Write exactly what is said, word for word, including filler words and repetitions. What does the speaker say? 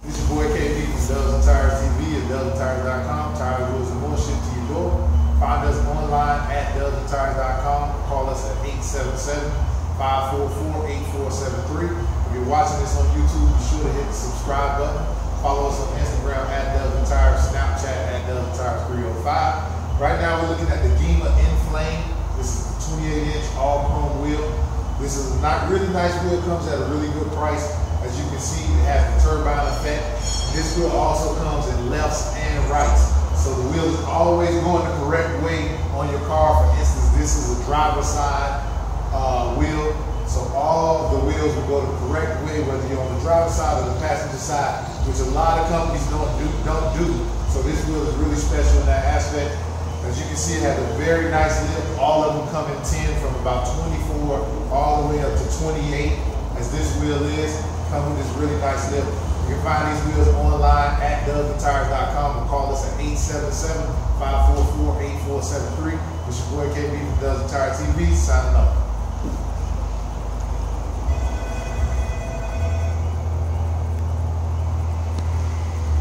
This is your boy K B from Dubs and Tires T V at dubs and tires dot com. Tires, wheels, and more shipped to your door. Find us online at dubs and tires dot com. Call us at eight seven seven, five four four, eight four seven three. If you're watching this on YouTube, be sure to hit the subscribe button. Follow us on Instagram at Dubs and Tires, Snapchat at Dubs and Tires three oh five. Right now we're looking at the Gima Inflame. This is the twenty-eight inch all chrome wheel. This is a not really nice wheel, comes at a really good price. As you can see, it has the turbine effect. This wheel also comes in lefts and rights. So the wheel is always going the correct way on your car. For instance, this is a driver's side uh, wheel. So all the wheels will go the correct way, whether you're on the driver's side or the passenger side, which a lot of companies don't do. Don't do. So this wheel is really special in that aspect. As you can see, it has a very nice lip. All of them come in ten from about twenty-four all the way up to twenty-eight, as this wheel is. Come with this really nice lip. You can find these wheels online at dubs and tires dot com or call us at eight seven seven, five four four, eight four seven three. It's your boy K B from Dubs and Tires T V signing off.